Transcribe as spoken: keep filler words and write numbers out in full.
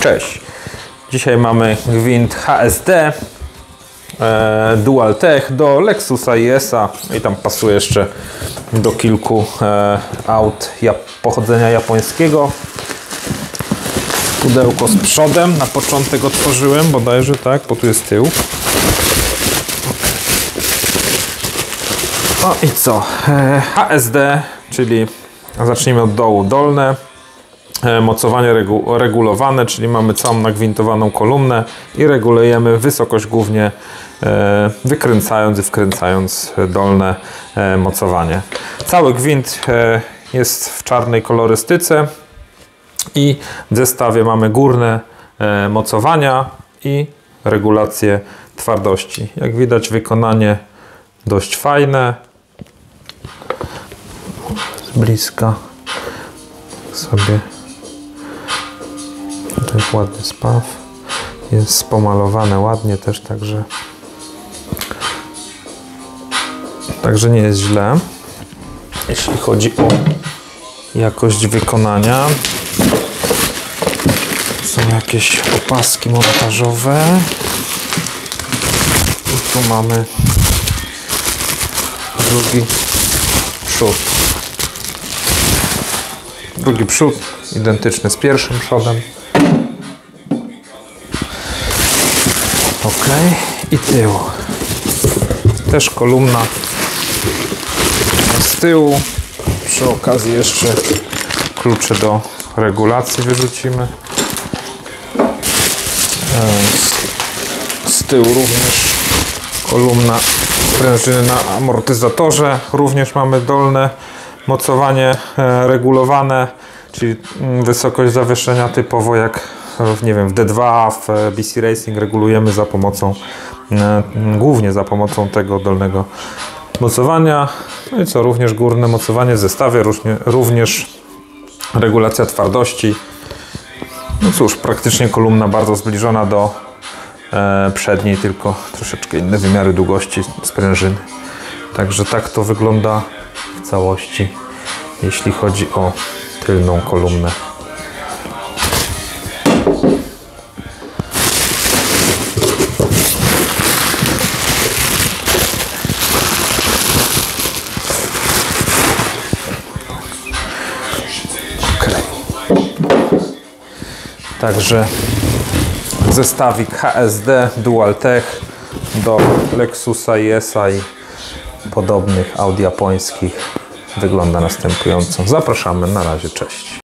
Cześć! Dzisiaj mamy gwint H S D e, Dual Tech do Lexusa I S A i tam pasuje jeszcze do kilku e, aut jap pochodzenia japońskiego. Pudełko z przodem na początek otworzyłem bodajże, tak, bo tu jest tył. No i co? E, H S D, czyli zacznijmy od dołu, dolne. Mocowanie regu regulowane, czyli mamy całą nagwintowaną kolumnę i regulujemy wysokość głównie e, wykręcając i wkręcając dolne e, mocowanie. Cały gwint e, jest w czarnej kolorystyce i w zestawie mamy górne e, mocowania i regulację twardości. Jak widać, wykonanie dość fajne. Z bliska sobie. To jest ładny spaw, jest pomalowane ładnie też, także także nie jest źle, jeśli chodzi o jakość wykonania. Są jakieś opaski montażowe i tu mamy drugi przód. Drugi przód identyczny z pierwszym przodem. Ok, i tył. Też kolumna z tyłu. Przy okazji jeszcze klucze do regulacji wyrzucimy. Z, z tyłu również kolumna sprężyny na amortyzatorze. Również mamy dolne mocowanie regulowane, czyli wysokość zawieszenia typowo jak w, nie wiem, w D dwa, w B C Racing regulujemy za pomocą, e, głównie za pomocą tego dolnego mocowania. No i co, również górne mocowanie w zestawie, różnie, również regulacja twardości. No cóż, praktycznie kolumna bardzo zbliżona do e, przedniej, tylko troszeczkę inne wymiary długości sprężyny. Także tak to wygląda w całości, jeśli chodzi o tylną kolumnę. Także zestawik H S D Dual Tech do Lexusa I S A i podobnych aut japońskich wygląda następująco. Zapraszamy, na razie, cześć.